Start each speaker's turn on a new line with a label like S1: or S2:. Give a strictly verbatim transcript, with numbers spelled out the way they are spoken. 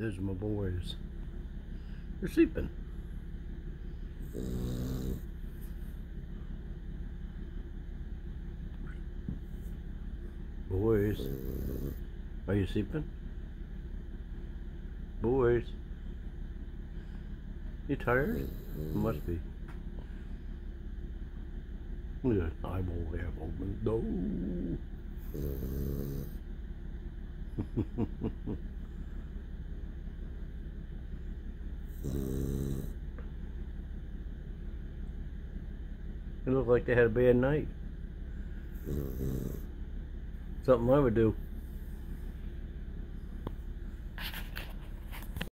S1: Those are my boys. They're sleeping. Boys. Are you sleeping? Boys. You tired? Must be. Look at that eyeball we have open. No. It looked like they had a bad night. Something I would do.